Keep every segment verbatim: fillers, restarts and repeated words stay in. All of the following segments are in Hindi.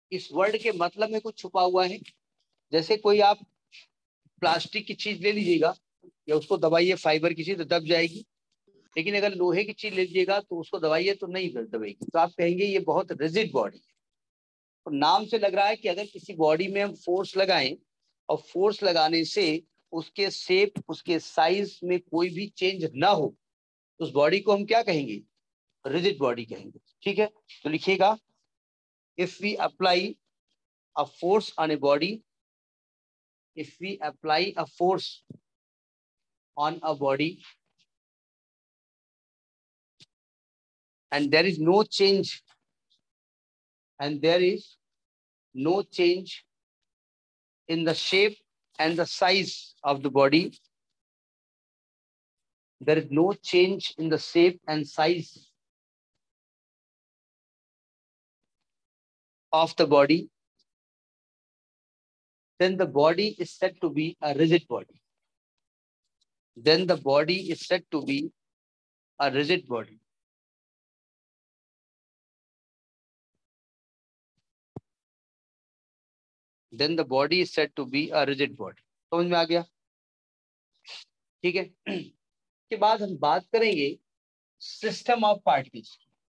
इस वर्ड के मतलब में कुछ छुपा हुआ है। जैसे कोई आप प्लास्टिक की चीज ले लीजिएगा या उसको दबाइए, फाइबर की चीज तो दब जाएगी, लेकिन अगर लोहे की चीज ले लीजिएगा तो उसको दबाइए तो नहीं दबेगी, तो आप कहेंगे ये बहुत रिजिड बॉडी है। तो नाम से लग रहा है कि अगर किसी बॉडी में हम फोर्स लगाएं और फोर्स लगाने से उसके शेप, उसके साइज में कोई भी चेंज ना हो, तो उस बॉडी को हम क्या कहेंगे? रिजिड बॉडी कहेंगे। ठीक है, तो लिखिएगा, if we apply a force on a body, if we apply a force on a body and there is no change, and there is no change in the shape and the size of the body, there is no change in the shape and size of the body, then the body is said to be a rigid body. Then the body is said to be a rigid body. Then the body is said to be a rigid body. समझ में आ गया? ठीक है, के बाद हम बात करेंगे system of particles.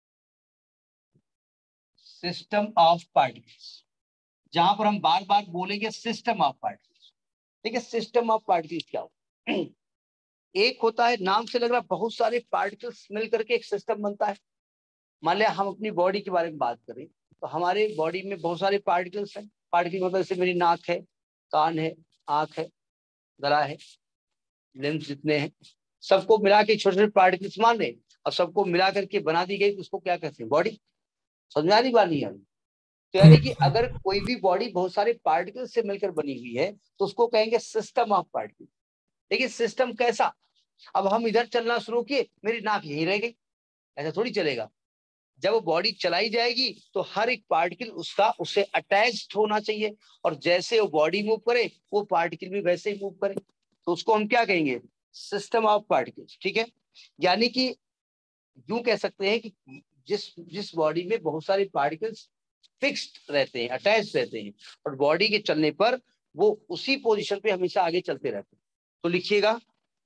System of particles, जहां पर हम बार बार बोलेंगे सिस्टम ऑफ पार्टिकल्स। ठीक है, सिस्टम ऑफ पार्टिकल्स क्या हो? एक होता है, नाम से लग रहा है बहुत सारे पार्टिकल्स मिलकर के एक सिस्टम बनता है। मान लिया हम अपनी बॉडी के बारे में बात करें तो हमारे बॉडी में बहुत सारे पार्टिकल्स हैं। पार्टिकल मतलब जैसे मेरी नाक है, कान है, आंख है, गला है, लिम्स जितने हैं, सबको मिला के छोटे छोटे पार्टिकल्स मान रहे, और सबको मिला करके बना दी गई, उसको क्या कहते हैं? बॉडी। समझ आ रही बात नहीं? यानी तो यानी कि अगर कोई भी बॉडी बहुत सारे पार्टिकल से मिलकर बनी हुई है तो उसको कहेंगे सिस्टम ऑफ पार्टिकल। देखिए सिस्टम कैसा, अब हम इधर चलना शुरू किए, मेरी नाक यहीं रह गई, ऐसा थोड़ी चलेगा। जब वो बॉडी चलाई जाएगी तो हर एक पार्टिकल उसका उससे अटैच्ड होना चाहिए, और जैसे वो बॉडी मूव करे वो पार्टिकल भी वैसे ही मूव करे, तो उसको हम क्या कहेंगे? System of particles. ठीक है, यानी कि यूं कह सकते हैं कि जिस जिस बॉडी में बहुत सारे पार्टिकल्स फिक्स्ड रहते हैं, अटैच रहते हैं, और बॉडी के चलने पर वो उसी पोजीशन पे हमेशा आगे चलते रहते हैं। तो लिखिएगा,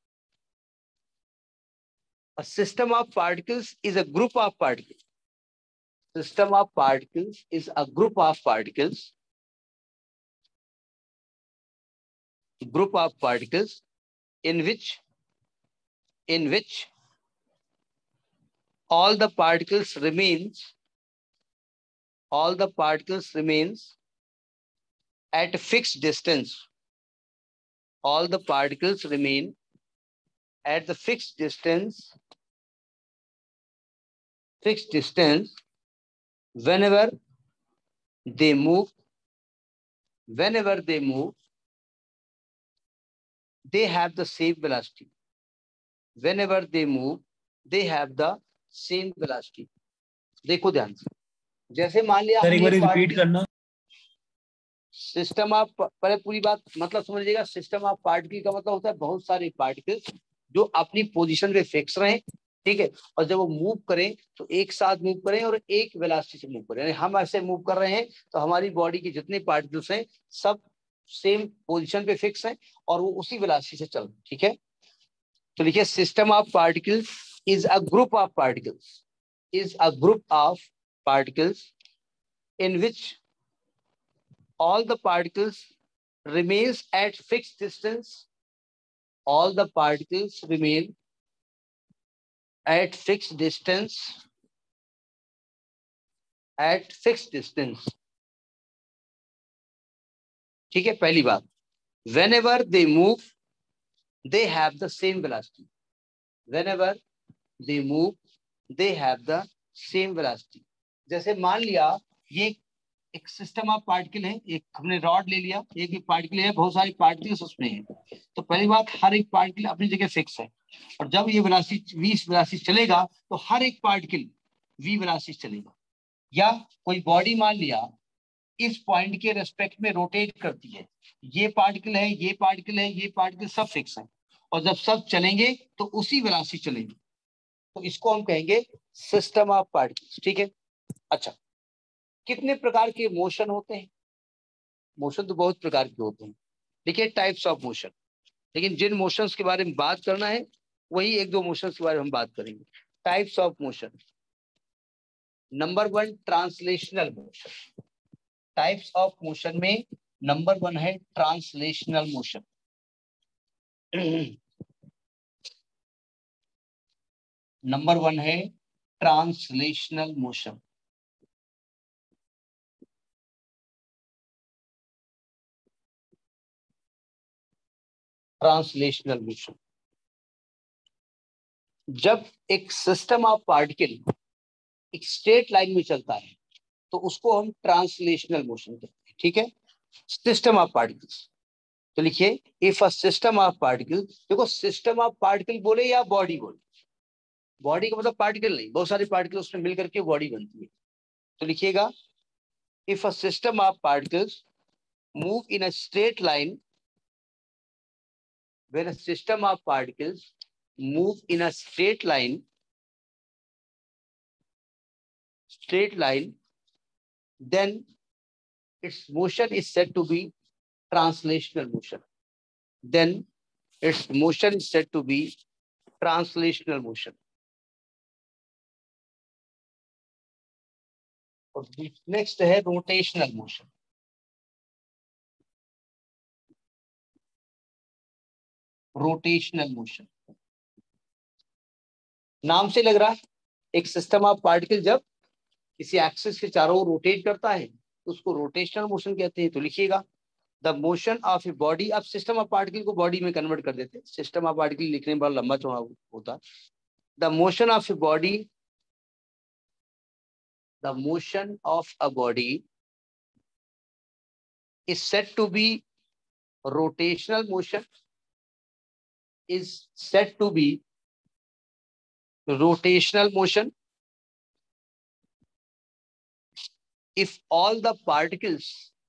a system of particles is a group of particles. System of particles is a group of particles. Group of particles in which in which all the particles remains all the particles remains at a fixed distance. All the particles remain at the fixed distance fixed distance whenever they move whenever they move they have the same velocity. Whenever they move they have the same velocity. देखो ध्यान से, जैसे मान लिया सर एक बार रिपीट करना। सिस्टम ऑफ, पहले पूरी बात मतलब समझिएगा। सिस्टम ऑफ पार्टिकल का मतलब होता है बहुत सारे पार्टिकल्स जो अपनी पोजीशन पे फिक्स रहे, ठीक है, और जब वो मूव करें तो एक साथ मूव करें और एक वेलोसिटी से मूव करें। हम ऐसे मूव कर रहे हैं तो हमारी बॉडी के जितने पार्टिकल्स हैं सब सेम पोजीशन पे फिक्स हैं और वो उसी वेलोसिटी से चल रहे हैं। ठीक है, तो लिखिए, system of particles is a group of particles is a group of particles in which all the particles remains at fixed distance. All the particles remain at fixed distance at fixed distance. ठीक है, पहली बात, whenever they move they have the same velocity. Whenever they move they have the same velocity. जैसे मान लिया ये एक सिस्टम ऑफ पार्टिकल है, एक हमने रॉड ले लिया, एक भी पार्टिकल है, बहुत सारे पार्टिकल्स उसमें हैं। तो पहली बात, हर एक पार्टिकल अपनी जगह फिक्स है, और जब ये वेलोसिटी v वेलोसिटी चलेगा तो हर एक पार्टिकल v वेलोसिटी चलेगा। या कोई बॉडी मान लिया इस पॉइंट के रेस्पेक्ट में रोटेट करती है, ये पार्टिकल है, ये पार्टिकल है, ये पार्टिकल सब फिक्स है, और जब सब चलेंगे तो उसी वेलोसिटी चलेंगे, तो इसको हम कहेंगे सिस्टम ऑफ पार्टिकल्स। ठीक है, अच्छा, कितने प्रकार के मोशन होते हैं? मोशन तो बहुत प्रकार के होते हैं। देखिए टाइप्स ऑफ मोशन, लेकिन जिन मोशंस के बारे में बात करना है वही एक दो मोशंस के बारे में हम बात करेंगे। Types of motion, number one translational motion. Types of motion में नंबर वन है ट्रांसलेशनल मोशन। नंबर वन है ट्रांसलेशनल मोशन। ट्रांसलेशनल मोशन, जब एक सिस्टम ऑफ पार्टिकल एक स्ट्रेट लाइन में चलता है तो उसको हम ट्रांसलेशनल मोशन कहते हैं। ठीक है, सिस्टम ऑफ पार्टिकल्स। तो लिखिए if a system of particle, देखो सिस्टम ऑफ पार्टिकल बोले या बॉडी बोले, बॉडी का मतलब पार्टिकल नहीं, बहुत सारे पार्टिकल उसमें मिलकर के बॉडी बनती है। तो लिखिएगा if a system of particles move in a straight line, when a system of particles move in a straight line, straight line, then its motion is said to be translational motion. Then its motion is said to be translational motion. और नेक्स्ट है रोटेशनल मोशन। रोटेशनल मोशन, नाम से लग रहा है एक सिस्टम ऑफ पार्टिकल जब किसी एक्सिस के चारों ओर रोटेट करता है तो उसको रोटेशनल मोशन कहते हैं। तो लिखिएगा the motion of a body, अब सिस्टम ऑफ पार्टिकल को बॉडी में कन्वर्ट कर देते हैं, सिस्टम ऑफ पार्टिकल लिखने में बड़ा लंबा चौड़ा होता है। The motion of a body, the motion of a body is said to be rotational motion, is said to be rotational motion if all the particles,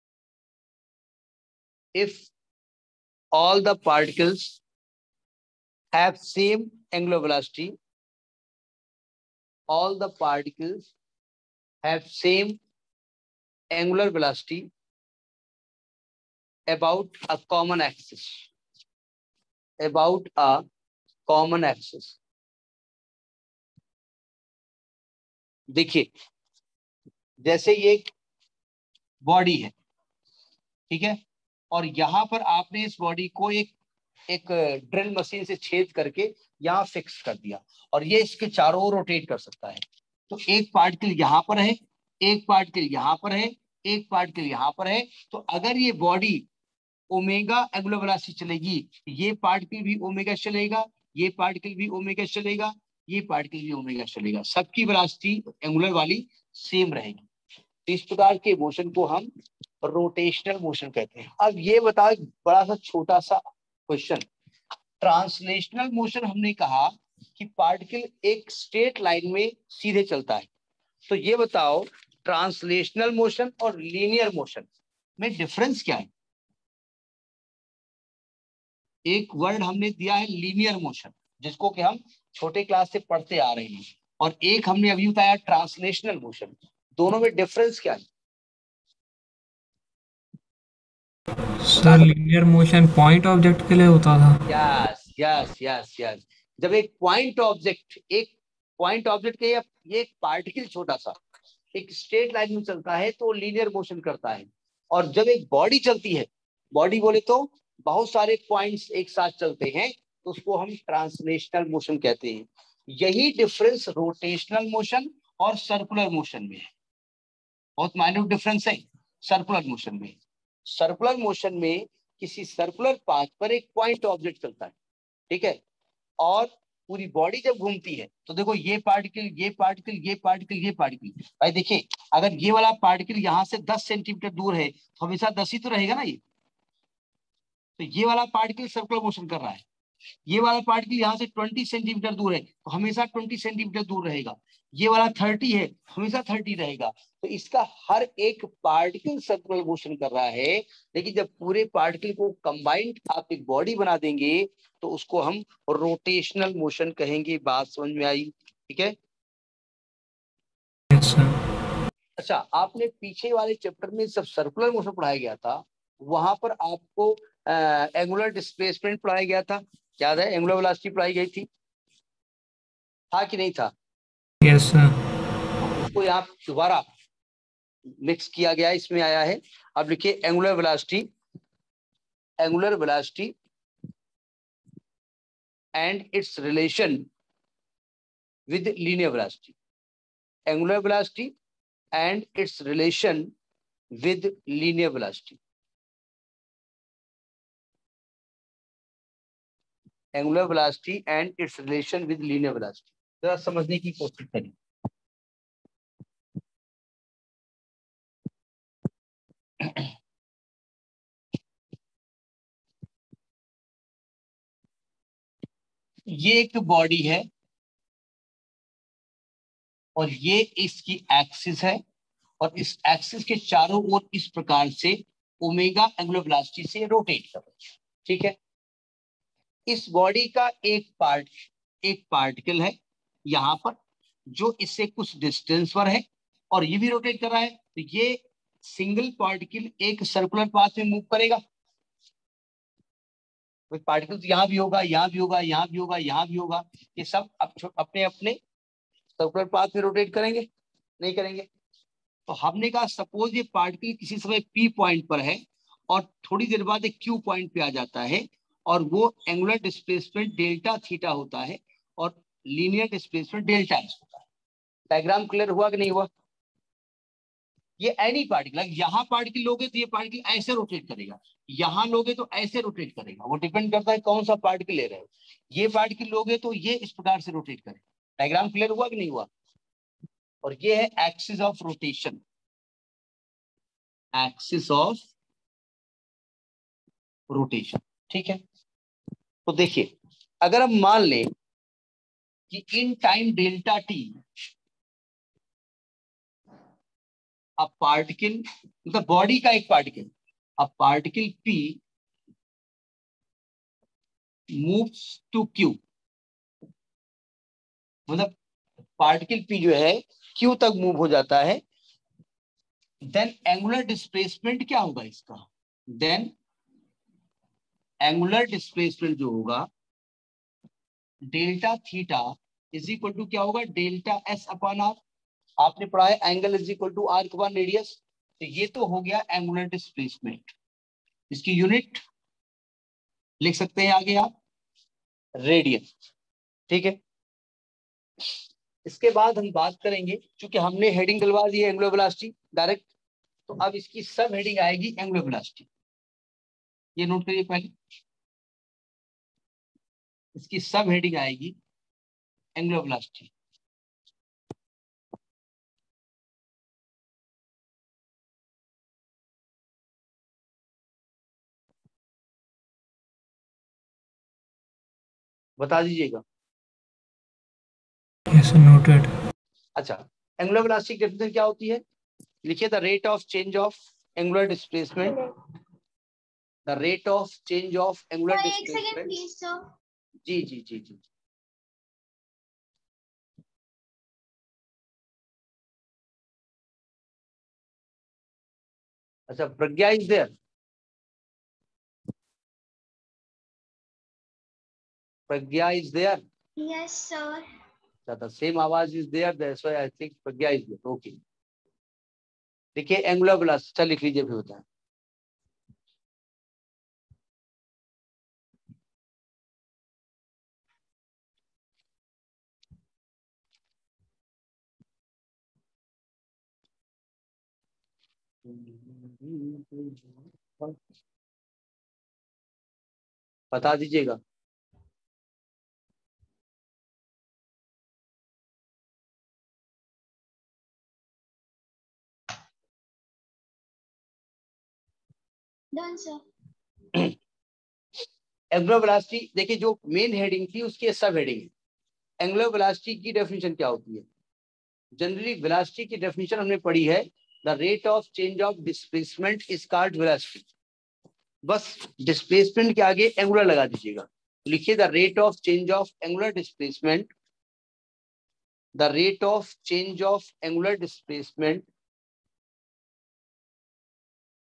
if all the particles have same angular velocity, all the particles have same angular velocity about a common axis, about a common axis। देखिए जैसे ये एक बॉडी है, ठीक है, और यहां पर आपने इस बॉडी को एक एक ड्रिल मशीन से छेद करके यहाँ फिक्स कर दिया और ये इसके चारों ओर रोटेट कर सकता है। तो एक पार्टिकल यहाँ पर है, एक पार्टिकल यहाँ पर है, एक पार्टिकल यहाँ पर है। तो अगर ये बॉडी ओमेगा एंगुलर वेलोसिटी चलेगी, ये पार्टिकल भी ओमेगा चलेगा, ये पार्टिकल भी ओमेगा चलेगा, ये पार्टिकल भी ओमेगा चलेगा, सबकी वेलोसिटी एंगुलर वाली सेम रहेगी। तो इस प्रकार के मोशन को हम रोटेशनल मोशन कहते हैं। अब ये बताओ एक बड़ा सा छोटा सा क्वेश्चन, ट्रांसलेशनल मोशन हमने कहा कि पार्टिकल एक स्ट्रेट लाइन में सीधे चलता है, तो ये बताओ ट्रांसलेशनल मोशन और लीनियर मोशन में डिफरेंस क्या है? एक वर्ड हमने दिया है लीनियर मोशन, जिसको कि हम छोटे क्लास से पढ़ते आ रहे हैं, और एक हमने अभी बताया ट्रांसलेशनल मोशन। दोनों में डिफरेंस क्या है? Sir linear motion point object के लिए होता था। यस यस यस यस, जब एक पॉइंट ऑब्जेक्ट, एक पॉइंट ऑब्जेक्ट के ये एक पार्टिकल छोटा सा एक स्ट्रेट लाइन में चलता है तो लीनियर मोशन करता है, और जब एक बॉडी चलती है, बॉडी बोले तो बहुत सारे पॉइंट्स एक साथ चलते हैं, तो उसको हम ट्रांसलेशनल मोशन कहते हैं। यही डिफरेंस रोटेशनल मोशन और सर्कुलर मोशन में है, बहुत माइन्यूट डिफरेंस है सर्कुलर मोशन में। सर्कुलर मोशन में किसी सर्कुलर पाथ पर एक पॉइंट ऑब्जेक्ट चलता है, ठीक है, और पूरी बॉडी जब घूमती है तो देखो ये पार्टिकल, ये पार्टिकल, ये पार्टिकल, ये पार्टिकल, भाई देखिए अगर ये वाला पार्टिकल यहाँ से दस सेंटीमीटर दूर है तो हमेशा दस ही तो रहेगा ना ये, तो ये वाला पार्टिकल सर्कुलर मोशन कर रहा है, ये वाला पार्टिकल यहाँ से ट्वेंटी सेंटीमीटर दूर है तो हमेशा ट्वेंटी सेंटीमीटर दूर रहेगा, ये वाला थर्टी है हमेशा थर्टी रहेगा। तो इसका हर एक पार्टिकल सर्कुलर मोशन कर रहा है, लेकिन जब पूरे पार्टिकल को कंबाइंड आप एक बॉडी बना देंगे तो उसको हम रोटेशनल मोशन कहेंगे। बात समझ में आई? ठीक है, यस सर। अच्छा, आपने पीछे वाले चैप्टर में सब सर्कुलर मोशन पढ़ाया गया था, वहां पर आपको एंगुलर डिस्प्लेसमेंट पढ़ाया गया था, याद है? एंगुलर वेलोसिटी पढ़ाई गई थी, था कि नहीं था? Yes sir. उसको यहाँ दोबारा मिक्स किया गया, इसमें आया है। अब लिखिए angular velocity, angular velocity and its relation with linear velocity, angular velocity and its relation with linear velocity, angular velocity and its relation with linear velocity। जरा समझने की कोशिश करिए। ये एक बॉडी है और ये इसकी एक्सिस है, और इस एक्सिस के चारों ओर इस प्रकार से ओमेगा एंगुलर वेलोसिटी से रोटेट कर रही है, ठीक है। इस बॉडी का एक पार्ट, एक पार्टिकल है यहाँ पर जो इससे कुछ डिस्टेंस पर है, और ये भी रोटेट कर रहा है। तो ये सिंगल पार्टिकल एक सर्कुलर पाथ में मूव करेगा। पार्टिकल यहाँ भी होगा, यहाँ भी होगा, यहाँ भी होगा, यहाँ भी होगा, ये सब अपने अपने सर्कुलर पाथ में रोटेट करेंगे, नहीं करेंगे? तो हमने कहा सपोज ये पार्टिकल किसी समय पी पॉइंट पर है और थोड़ी देर बाद एक क्यू पॉइंट पे आ जाता है, और वो एंगुलर डिस्प्लेसमेंट डेल्टा थीटा होता है और लीनियर डिस्प्लेसमेंट डेल्टा एस होता है। डायग्राम क्लियर हुआ कि नहीं हुआ? ये एनी पार्टिकल, यहाँ पार्टिकल लोगे तो ये पार्टिकल ऐसे रोटेट करेगा, यहाँ लोगे तो ऐसे रोटेट करेगा, वो डिपेंड करता है कौन सा पार्टिकल ले रहे हो। ये पार्टिकल लोगे तो ये इस प्रकार से रोटेट करेगा। डायग्राम क्लियर हुआ कि नहीं हुआ? और ये है axis of rotation, axis of rotation, ठीक है। तो देखिए, अगर हम मान लें कि in time delta T a particle, मतलब बॉडी का एक पार्टिकल, a particle P moves to Q, मतलब पार्टिकल पी जो है क्यू तक मूव हो जाता है, देन एंगुलर डिस्प्लेसमेंट क्या होगा इसका? देन एंगुलर डिस्प्लेसमेंट जो होगा delta theta is equal to क्या होगा? Delta S upon R. आपने पढ़ा है angle is equal to arc upon radius. तो ये तो हो गया एंगुलर डिस्प्लेसमेंट, इसकी यूनिट लिख सकते हैं आगे आप, रेडियन, ठीक है। इसके बाद हम बात करेंगे, क्योंकि हमने हेडिंग डलवा दी है एंगुलर वेलोसिटी डायरेक्ट, तो अब इसकी सब हेडिंग आएगी एंगुलर वेलोसिटी। ये नोट करिए पहले, इसकी सब हेडिंग आएगी एंगुलर वेलोसिटी। बता दीजिएगा। Yes noted. अच्छा, एंगुलर वेलोसिटी की डेफिनेशन क्या होती है? लिखिए, the rate of change of angular displacement, the rate of change of angular displacement. जी जी जी जी अच्छा, Pragya is there? Pragya is there? Yes, sir. the same आवाज is there, that's why I think Pragya is there। okay, देखिए एंगुलर वेलोसिटी लिख लीजिए, फिर होता है। बता दीजिएगा। Done, sir. एंगुलर वेलोसिटी देखिए, जो मेन हेडिंग थी उसकी सब हेडिंग है। एंगुलर वेलोसिटी की डेफिनेशन क्या होती है? जनरली वेलोसिटी की डेफिनेशन हमने पढ़ी है, the rate of change of displacement is called velocity. बस डिस्प्लेसमेंट के आगे एंगुलर लगा दीजिएगा। लिखिए, the rate of change of angular displacement, the rate of change of angular displacement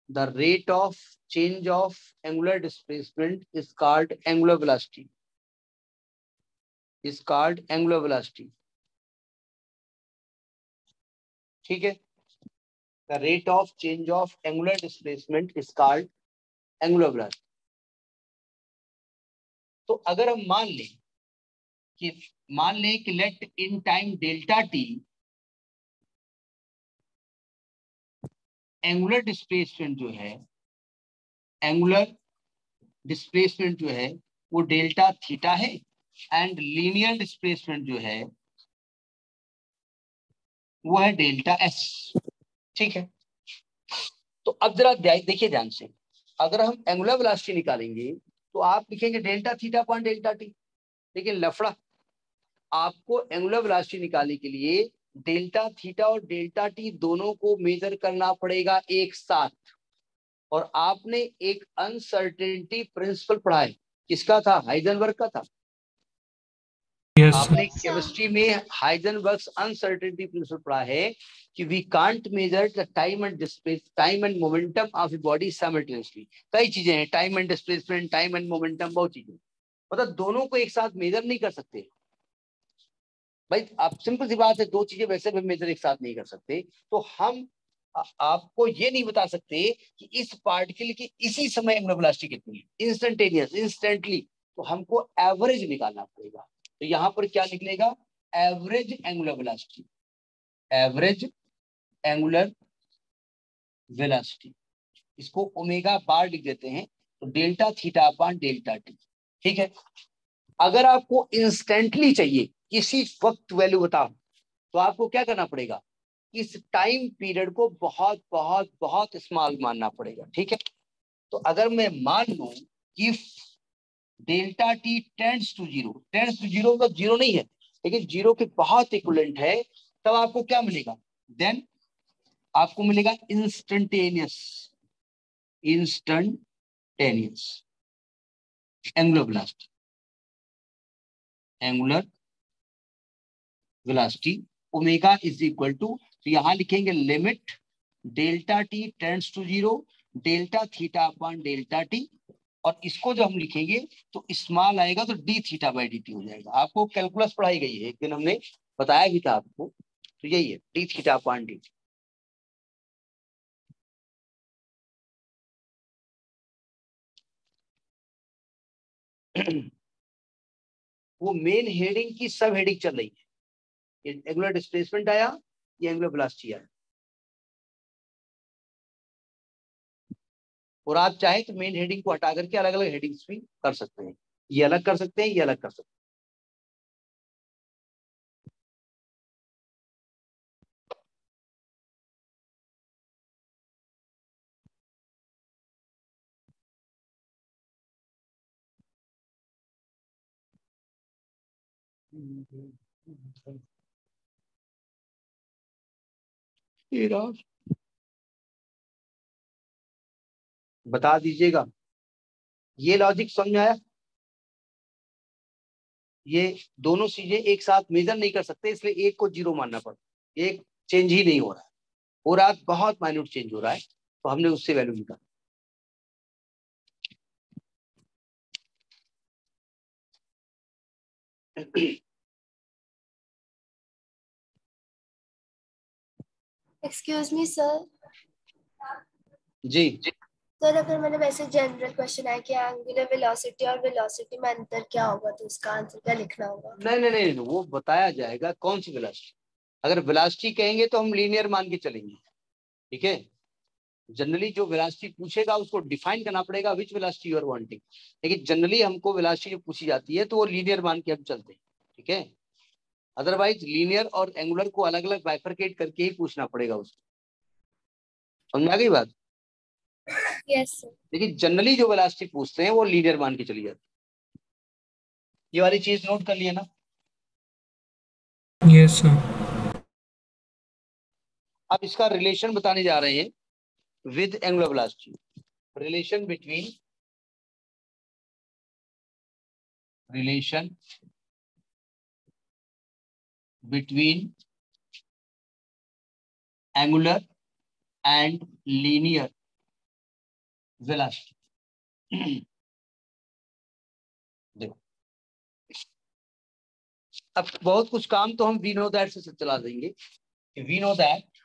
the rate of change of angular displacement is called angular velocity. Is called angular velocity. ठीक है? The rate of change of angular displacement is called angular velocity. तो अगर हम मान लें कि मान लें कि let in time delta T angular displacement जो है एंगुलर डिस्प्लेसमेंट जो है वो डेल्टा थीटा है एंड लीनियर डिस्प्लेसमेंट जो है वो है डेल्टा एस. ठीक है? तो अब जरा देखिए ध्यान से, अगर हम एंगुलर वेलोसिटी निकालेंगे तो आप लिखेंगे delta theta upon delta T. लेकिन लफड़ा, आपको एंगुलर वेलोसिटी निकालने के लिए डेल्टा थीटा और डेल्टा टी दोनों को मेजर करना पड़ेगा एक साथ. और आपने एक अनसर्टेनिटी प्रिंसिपल पढ़ा है, किसका था? हाइजेनबर्ग का था. yes, आपने sir. केमिस्ट्री में हाइजेनबर्ग अनसर्टेनिटी प्रिंसिपल पढ़ा है कि we can't measure the time and displace time and momentum of a body simultaneously. कई चीजें हैं, time and displacement, time and momentum, बहुत चीजें, मतलब दोनों को एक साथ मेजर नहीं कर सकते भाई. आप सिंपल सी बात है, दो चीजें वैसे भी मेजर एक साथ नहीं कर सकते. तो हम आ, आपको ये नहीं बता सकते कि इस पार्टिकल की इसी समय एंगुलर वेलोसिटी कितनी है, इंस्टेंटेनियस, इंस्टेंटली. तो हमको एवरेज निकालना पड़ेगा. तो यहां पर क्या निकलेगा? Average angular velocity. Average angular velocity, इसको ओमेगा बार लिख देते हैं. तो delta theta upon delta T. ठीक है? अगर आपको इंस्टेंटली चाहिए, किसी वक्त वैल्यू बताओ, तो आपको क्या करना पड़ेगा? इस टाइम पीरियड को बहुत बहुत बहुत स्मॉल मानना पड़ेगा. ठीक है? तो अगर मैं मान लूं कि delta T tends to zero, tends to zero मतलब जीरो नहीं है लेकिन जीरो के बहुत इक्विवेलेंट है, तब आपको क्या मिलेगा? देन आपको मिलेगा instantaneous, instantaneous angular velocity. Angular velocity omega is equal to, तो यहां लिखेंगे limit delta T tends to zero delta theta upon delta T. और इसको जो हम लिखेंगे तो स्मॉल आएगा तो D theta by D T हो जाएगा. आपको कैलकुलस पढ़ाई गई है, एक दिन हमने बताया भी था आपको. तो यही है D theta upon D T. वो मेन हेडिंग की सब हेडिंग चल रही है. एंगुलर डिस्प्लेसमेंट आया, ये एंगुलर वेलोसिटी आया. और आप चाहे तो मेन हेडिंग को हटा करके अलग अलग हेडिंग्स भी कर सकते हैं. ये अलग कर सकते हैं, ये अलग कर सकते हैं. बता दीजिएगा, ये लॉजिक समझ में आया? ये दोनों चीजें एक साथ मेजर नहीं कर सकते, इसलिए एक को जीरो मानना पड़ता. एक चेंज ही नहीं हो रहा है, हो रहा है बहुत माइन्यूट चेंज हो रहा है, तो हमने उससे वैल्यू निकाली. Excuse me sir. जी सर अगर मैंने वैसे जनरल क्वेश्चन आया कि एंगुलर वेलोसिटी और वेलोसिटी में अंतर क्या होगा, तो उसका आंसर क्या लिखना होगा? नहीं नहीं नहीं, वो बताया जाएगा कौन सी वेलोसिटी. अगर वेलोसिटी कहेंगे तो हम लीनियर मान के चलेंगे. ठीक है? जनरली जो वेलोसिटी पूछेगा उसको डिफाइन करना पड़ेगा which velocity you are wanting. लेकिन जनरली हमको वेलोसिटी जो पूछी जाती है तो वो लीनियर मान के हम चलते हैं. ठीक है? अदरवाइज लीनियर और एंगुलर को अलग अलग बाइफरकेट करके ही पूछना पड़ेगा उसको. समझ आ गई बात? Yes sir. लेकिन जनरली जो वेलोसिटी पूछते हैं वो लीनियर मान के चली जाती है. ये वाली चीज नोट कर लिया ना? yes sir. अब इसका रिलेशन बताने जा रहे हैं with angular velocity. Relation between relation between angular and linear velocity. देखो अब बहुत कुछ काम तो हम वी नो दैट से चला देंगे। We know that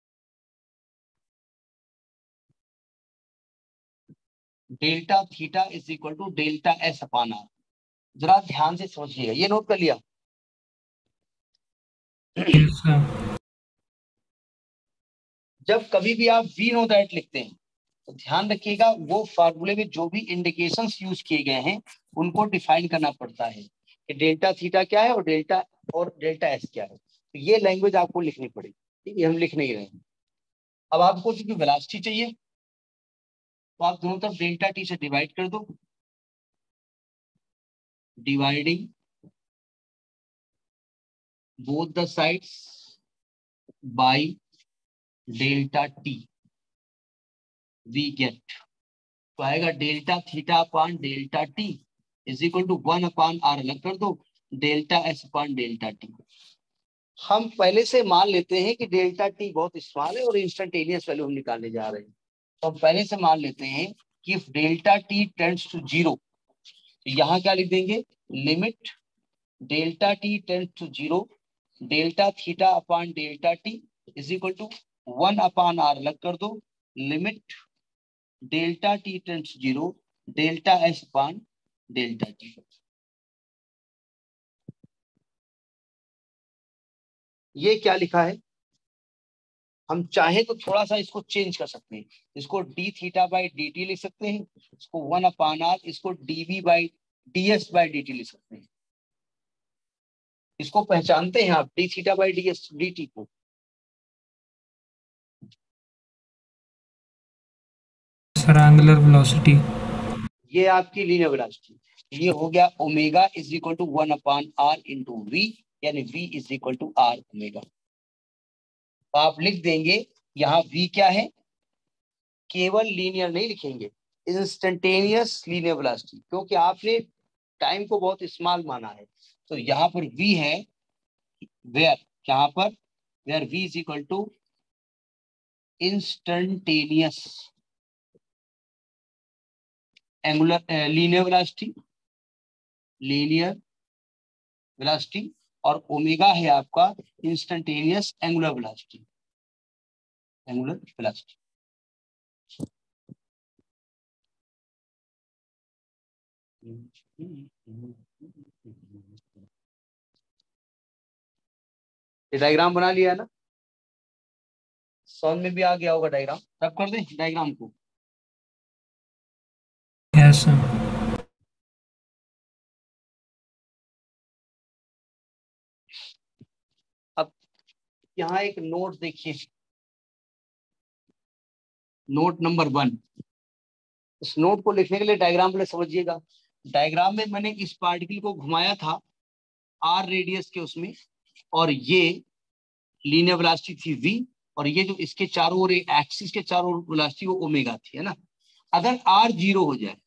delta theta is equal to delta S upon R. जरा ध्यान से समझिएगा, ये नोट कर लिया? Yes, sir. जब कभी भी आप वी नो दैट लिखते हैं तो ध्यान रखिएगा वो फार्मूले में जो भी इंडिकेशंस यूज किए गए हैं उनको डिफाइन करना पड़ता है कि डेल्टा थीटा क्या है और डेल्टा और डेल्टा एस क्या है। तो ये लैंग्वेज आपको लिखनी पड़ेगी, ठीक है? हम लिख नहीं रहे हैं। अब आपको चूंकि वेलोसिटी चाहिए तो आप दोनों तरफ डेल्टा टी से डिवाइड कर दो, dividing both the sides by delta T, we get तो आएगा delta theta upon delta T is equal to one upon R, अलग कर दो, delta S upon delta T. हम पहले से मान लेते हैं कि डेल्टा टी बहुत स्मॉल है और इंस्टेंटेनियस वैल्यू हम निकालने जा रहे हैं, तो हम पहले से मान लेते हैं कि if delta T tends to zero, तो यहाँ क्या लिख देंगे, limit delta T tends to zero delta theta upon delta T is equal to one upon R, अलग कर दो, limit delta T tends zero delta S upon delta T. ये क्या लिखा है? हम चाहे तो थोड़ा सा इसको चेंज कर सकते हैं, इसको D theta by D T लिख सकते हैं, इसको वन अपान आर, इसको D V by D S by D T लिख सकते हैं। इसको पहचानते हैं आप, D theta by D S D T को? Sir, angular velocity. ये आपकी लीनियर वेलोसिटी, ये हो गया omega is equal to one upon R into V, यानी V is equal to R omega. तो आप लिख देंगे यहाँ v क्या है, केवल लीनियर नहीं लिखेंगे, इंस्टेंटेनियस लीनियर वेलोसिटी, क्योंकि आपने टाइम को बहुत स्मॉल माना है। तो यहाँ पर v है वेयर, यहाँ पर where v is equal to instantaneous angular linear velocity, linear velocity, और ओमेगा है आपका instantaneous angular velocity, angular velocity. ये डायग्राम बना लिया है ना? समझ में भी आ गया होगा डायग्राम? रब कर दे डायग्राम को। Yes, sir. अब यहाँ एक नोट देखिए, नोट नंबर वन। इस नोट को लिखने के लिए डायग्राम पहले समझिएगा। डायग्राम में मैंने इस पार्टिकल को घुमाया था आर रेडियस के उसमें, और ये लीनियर वेलोसिटी थी v, और ये जो इसके चारों ओर एक्सिस के चारों ओर वेलोसिटी वो ओमेगा थी, है ना? अगर r जीरो हो जाए,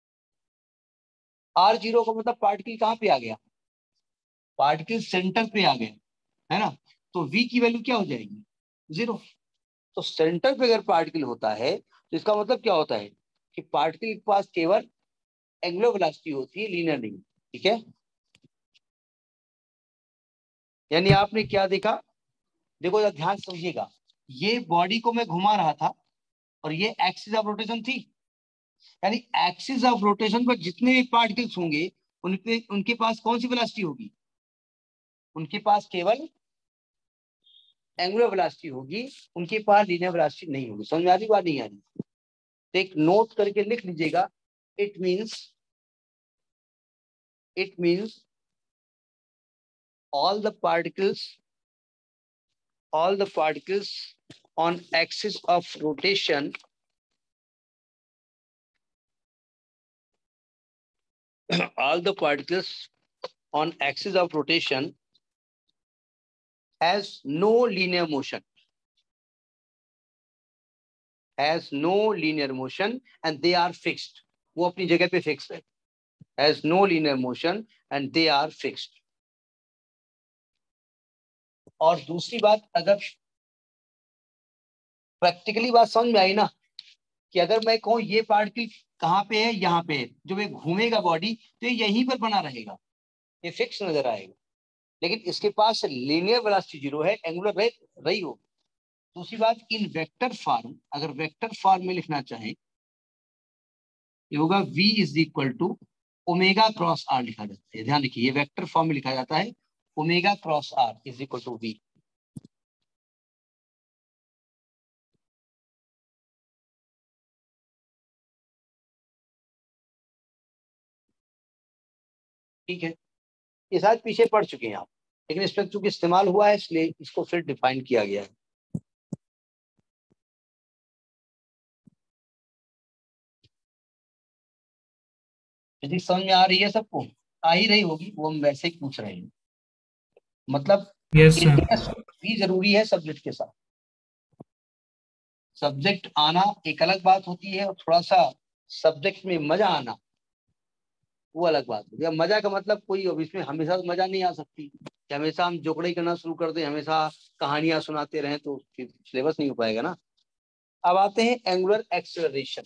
r जीरो का मतलब पार्टिकल कहाँ पे आ गया, पार्टिकल सेंटर पे आ गया, है ना? तो v की वैल्यू क्या हो जाएगी, जीरो। तो सेंटर पे अगर पार्टिकल होता है तो इसका मतलब क्या होता है कि पार्टिकल के पास केवल एंगुलर वेलोसिटी होती है, लीनियर नहीं, ठीक है? यानी आपने क्या देखा, देखो जरा ध्यान समझिएगा, ये बॉडी को मैं घुमा रहा था और ये एक्सिस ऑफ रोटेशन थी, यानी एक्सिस ऑफ रोटेशन पर जितने भी पार्टिकल्स होंगे उनके उनके पास कौन सी वेलोसिटी होगी, उनके पास केवल एंगुलर वेलोसिटी होगी, उनके पास लीनियर वेलोसिटी नहीं होगी। समझ में आ रही बात, नहीं आ रही? तो एक नोट करके लिख लीजिएगा, it means it means all the particles all the particles on axis of rotation all the particles on axis of rotation has no linear motion has no linear motion and they are fixed, वो अपनी जगह पे फिक्स है, has no linear motion and they are fixed। और दूसरी बात, अगर प्रैक्टिकली बात समझ में आई ना, कि अगर मैं कहूँ ये पार्टिकल कहाँ पे है, यहाँ पे है, जो मैं घूमेगा बॉडी तो ये यहीं पर बना रहेगा, ये फिक्स नजर आएगा। लेकिन इसके पास लीनियर वेलोसिटी जीरो है, एंगुलर रही रही होगी। दूसरी बात, इन वेक्टर फॉर्म, अगर वेक्टर फॉर्म में लिखना चाहें, ये होगा v is equal to omega cross R लिखा जाता है। ध्यान रखिए, ये वेक्टर फॉर्म में लिखा जाता है, omega cross R is equal to V. ठीक है, ये शायद पीछे पढ़ चुके हैं आप, लेकिन इस पर चूंकि इस्तेमाल हुआ है इसलिए इसको फिर डिफाइन किया गया है। फिजिक्स समझ में आ रही है सबको? आ ही रही होगी, वो हम वैसे ही पूछ रहे हैं। मतलब यस सर। इंटरेस्ट भी जरूरी है सब्जेक्ट के साथ। सब्जेक्ट आना एक अलग बात होती है, और थोड़ा सा सब्जेक्ट में मजा आना वो अलग बात होती है। अब मजा का मतलब कोई, अब इसमें हमेशा तो मजा नहीं आ सकती कि हमेशा हम जोकड़े करना शुरू कर दें, हमेशा कहानियां सुनाते रहें, तो फिर सिलेबस नहीं हो पाएगा ना। अब आते हैं angular acceleration.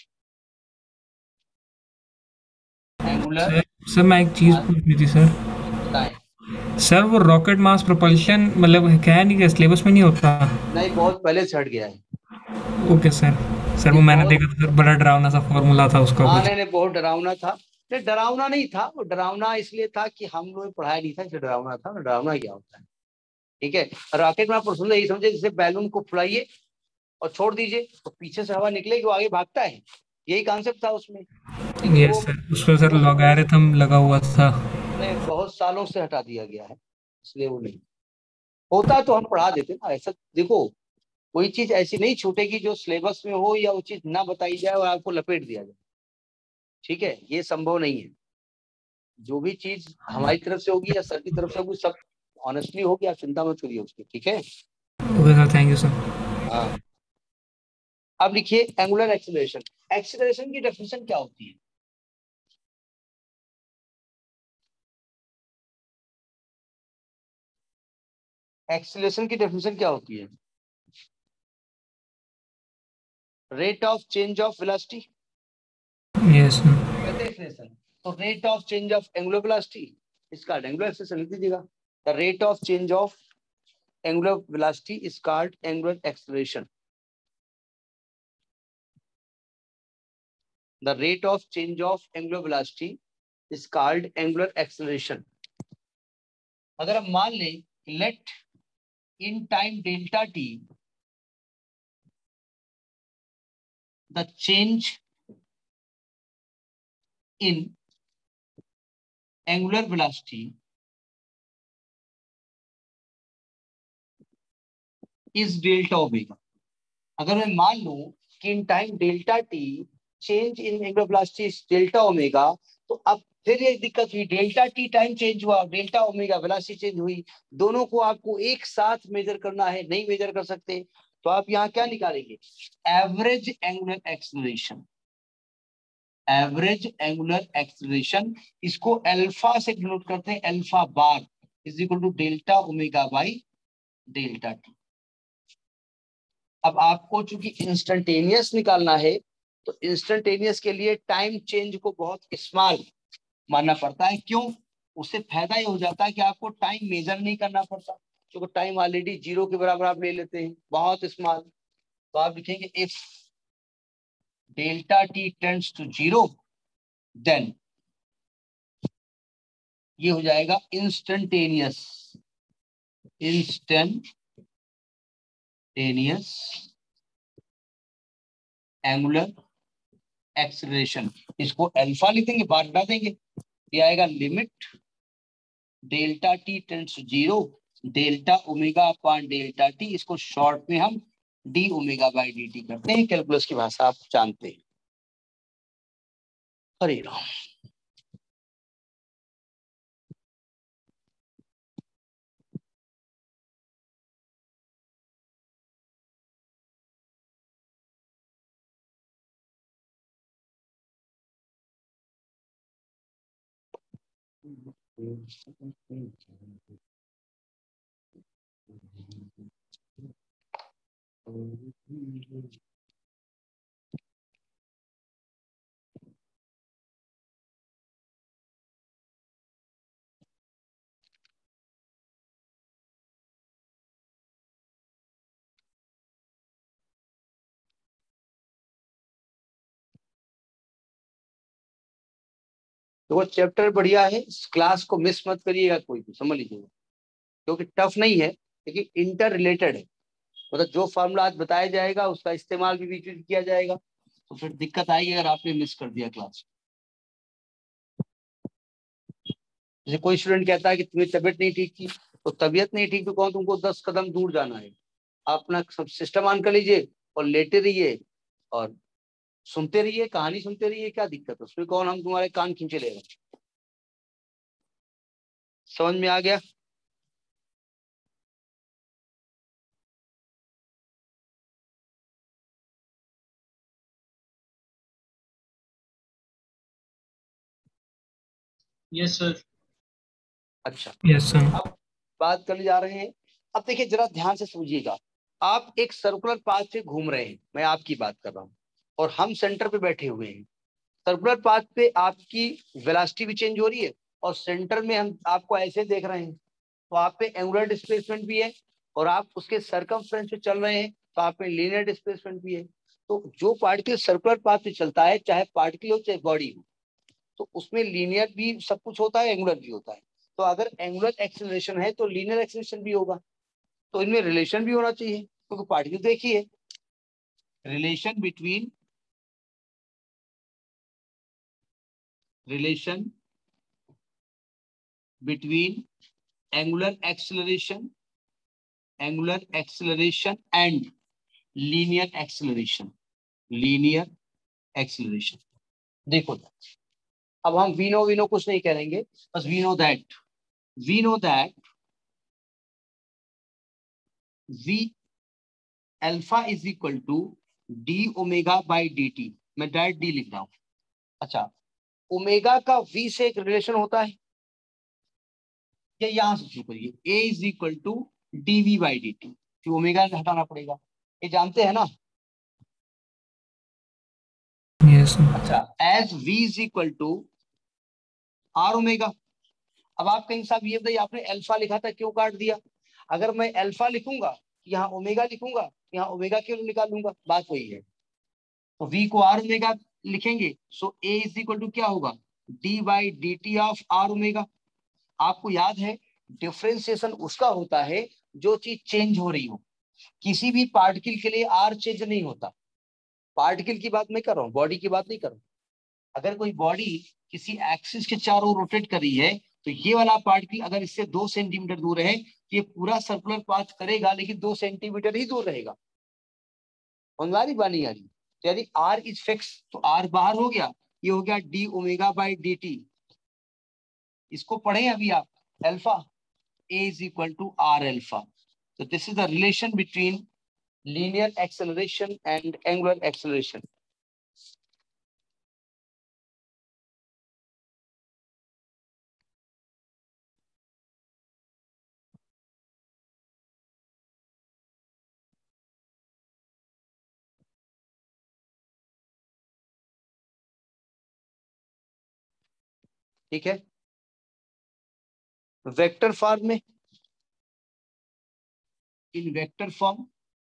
Angular, sir sir मैं एक चीज़ पूछनी थी सर। बताएं। सर वो रॉकेट मास प्रोपल्शन मतलब क्या है, नहीं क्या सिलेबस में नहीं होता? नहीं, बहुत पहले से हट गया है ओके सर। सर ये वो मैंने बहुत। देखा था सर, बड़ा डरावना सा फॉर्मूला था उसका हाँ कुछ। नहीं नहीं, बहुत डरावना था। नहीं, डरावना नहीं था, वो डरावना इसलिए था कि हम लोग पढ़ाया नहीं था, इसलिए डरावना था। डरावना क्या होता है? ठीक है, रॉकेट में आप सुन यही समझे, जैसे बैलून को फुलाइए और छोड़ दीजिए तो पीछे से हवा निकलेगी, वो आगे भागता है, यही कॉन्सेप्ट था उसमें। लेकिन यस वो सर, उस पर सर वो लॉगरिथम लगा हुआ था। नहीं, बहुत सालों से हटा दिया गया है, इसलिए वो नहीं होता तो हम पढ़ा देते ना। ऐसा देखो, कोई चीज ऐसी नहीं छूटेगी जो सिलेबस में हो या वो चीज ना बताई जाए और आपको लपेट दिया जाए। ठीक है, ये संभव नहीं है। जो भी चीज हमारी तरफ से होगी या सर की तरफ से होगी, सब ऑनेस्टली होगी, आप चिंता मत करिए उसकी। ठीक है। Okay sir, thank you sir. हाँ, अब लिखिए एंगुलर एक्सीलरेशन। एक्सीलरेशन की डेफिनेशन क्या होती है? एक्सीलरेशन की डेफिनेशन क्या होती है? Rate of change of velocity yes sir. कहते हैं एक्सीलरेशन। तो rate of change of angular velocity, इसका एंगुलर एक्सीलरेशन लिख दीजिएगा। The rate of change of angular velocity is called angular acceleration. The rate of change of angular velocity is called angular acceleration. अगर हम मान लें let in time delta T the change in angular velocity is delta omega. अगर मैं मान लूं कि in time delta T change in angular velocity is delta omega, तो अब फिर एक दिक्कत हुई, डेल्टा टी टाइम चेंज हुआ, डेल्टा ओमेगा वेलोसिटी चेंज हुई, दोनों को आपको एक साथ मेजर करना है, नहीं मेजर कर सकते, तो आप यहाँ क्या निकालेंगे? Average angular acceleration. Average angular acceleration, इसको अल्फा से डिनोट करते हैं, alpha bar is equal to delta omega by delta T. अब आपको चूंकि इंस्टेंटेनियस निकालना है, तो इंस्टेंटेनियस के लिए टाइम चेंज को बहुत स्मॉल मानना पड़ता है। क्यों? उससे फायदा ये हो जाता है कि आपको टाइम मेजर नहीं करना पड़ता, क्योंकि टाइम ऑलरेडी जीरो के बराबर आप ले लेते हैं, बहुत स्मॉल। तो आप लिखेंगे if delta T tends to zero, then ये हो जाएगा इंस्टेंटेनियस। इंस्टेंटेनियस एंगुलर एक्सेलरेशन, इसको अल्फा लिख देंगे, बार हटा देंगे, ये आएगा limit delta T tends to zero, delta omega upon delta T, इसको शॉर्ट में हम D omega by D T करते हैं, कैलकुलस की भाषा आप जानते हैं। हरे राम। तो चैप्टर बढ़िया है, इस क्लास को मिस मत करिएगा कोई भी, समझ लीजिएगा, क्योंकि टफ नहीं है लेकिन इंटर रिलेटेड है। मतलब जो फॉर्मूला आज बताया जाएगा उसका इस्तेमाल भी बीच में किया जाएगा, तो फिर दिक्कत आएगी अगर आपने मिस कर दिया क्लास। जैसे कोई स्टूडेंट कहता है कि तुम्हें तबीयत नहीं ठीक थी, तो तबीयत नहीं ठीक तो कौन, तुमको दस कदम दूर जाना है, आप अपना सब सिस्टम ऑन कर लीजिए और लेटे रहिए और सुनते रहिए, कहानी सुनते रहिए, क्या दिक्कत है उसमें, कौन हम तुम्हारे कान खींचे लेगा। समझ में आ गया? Yes sir. अच्छा, यस सर। अब बात करने जा रहे हैं। अब देखिए जरा ध्यान से समझिएगा, आप एक सर्कुलर पाथ पे घूम रहे हैं, मैं आपकी बात कर रहा हूँ, और हम सेंटर पे बैठे हुए हैं। सर्कुलर पाथ पे आपकी वेलोसिटी भी चेंज हो रही है, और सेंटर में हम आपको ऐसे देख रहे हैं, तो आप पे एंगुलर डिस्प्लेसमेंट भी है, और आप उसके सरकमफ्रेंस पे चल रहे हैं तो आप पे लीनियर डिस्प्लेसमेंट भी है। तो जो पार्टिकल सर्कुलर पाथ पे चलता है, चाहे पार्टिकल हो चाहे बॉडी हो, तो उसमें लीनियर भी सब कुछ होता है, एंगुलर भी होता है। तो अगर एंगुलर एक्सेलरेशन है तो लीनियर एक्सेलरेशन भी होगा, तो इनमें रिलेशन भी होना चाहिए, क्योंकि पार्टिकल देखिए, relation between relation between angular acceleration angular acceleration and linear acceleration linear acceleration. देखो, अब हम वी नो वी नो कुछ नहीं करेंगे, बस we know that we know that we alpha is equal to D omega by D T. मैं डायरेक्ट डी लिख रहा हूं। अच्छा, ओमेगा का वी से एक रिलेशन होता है, या यहां से शुरू करिए, A is equal to D V by D T, तो ओमेगा हटाना पड़ेगा, ये जानते हैं ना। Yes sir. अच्छा, as V is equal to R omega. अब आप कहीं साहब ये बताइए, आपने अल्फा लिखा था क्यों काट दिया? अगर मैं अल्फा लिखूंगा, यहाँ ओमेगा लिखूंगा, यहाँ ओमेगा क्यों निकालूंगा, बात वही है। तो v को आर ओमेगा लिखेंगे, so a is equal to क्या होगा, d by D T of R omega. आपको याद है डिफरेंशिएशन उसका होता है जो चीज चेंज हो रही हो, किसी भी पार्टिकल के लिए आर चेंज नहीं होता। पार्टिकल की बात मैं कर रहा हूँ, बॉडी की बात नहीं कर रहा हूँ। अगर कोई बॉडी किसी एक्सिस के चारों रोटेट कर रही है, तो ये वाला पार्टिकल अगर इससे दो सेंटीमीटर दूर है, ये पूरा सर्कुलर पाथ करेगा लेकिन दो सेंटीमीटर ही दूर रहेगा। हमारी बानी आ रही, यदि आर इज फिक्स तो आर बाहर हो गया, ये हो गया D omega by D T. इसको पढ़े अभी आप, alpha A is equal to R alpha. तो this is the relation between linear acceleration and angular acceleration. ठीक है, वेक्टर फॉर्म में, इन वेक्टर फॉर्म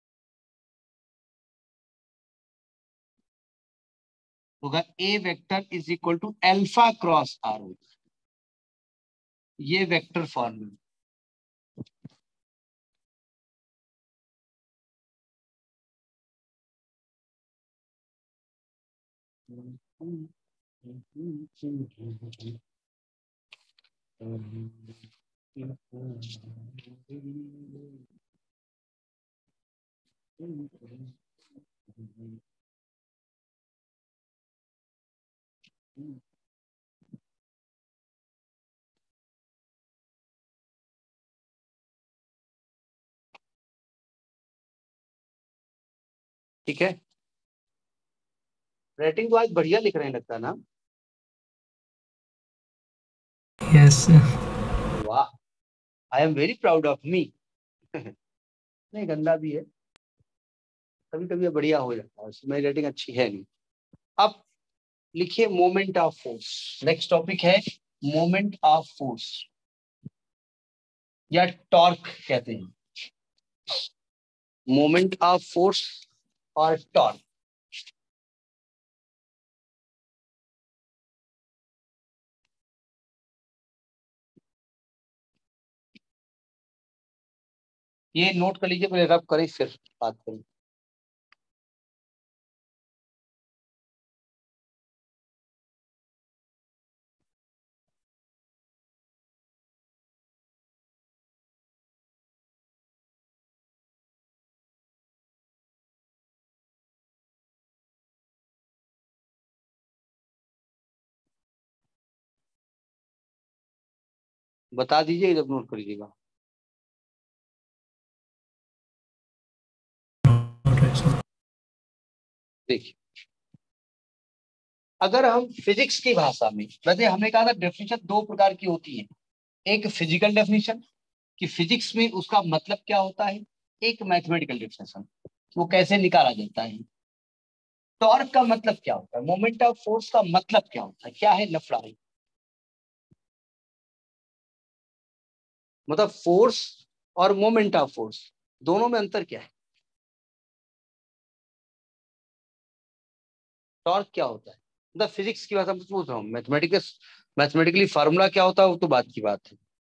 होगा A vector is equal to alpha cross R होगा, ये वेक्टर फॉर्म में। ठीक है, राइटिंग तो आज बढ़िया लिख रहे हैं लगता है ना। Yes sir. वाह, I am very proud of me. नहीं गंदा भी है, कभी कभी बढ़िया हो जाता है, मेरी राइटिंग अच्छी है नहीं। अब लिखिए moment of force. Next topic है मोमेंट ऑफ फोर्स, या टॉर्क कहते हैं, मोमेंट ऑफ फोर्स और टॉर्क। ये नोट कर लीजिए, पहले रब करें फिर बात करें। बता दीजिए जब नोट कर लीजिएगा। देखिए, अगर हम फिजिक्स की भाषा में, वैसे हमने कहा था डेफिनेशन दो प्रकार की होती है, एक फिजिकल डेफिनेशन कि फिजिक्स में उसका मतलब क्या होता है, एक मैथमेटिकल डेफिनेशन वो कैसे निकाला जाता है। टॉर्क का मतलब क्या होता है, मोमेंट ऑफ फोर्स का मतलब क्या होता है, क्या है लफड़ा है, मतलब फोर्स और मोमेंट ऑफ फोर्स दोनों में अंतर क्या है। टॉर्क क्या होता है, मतलब फिजिक्स की भाषा में पूछ रहा हूँ, मैथमेटिकल मैथमेटिकली फार्मूला क्या होता है वो तो बात की बात है।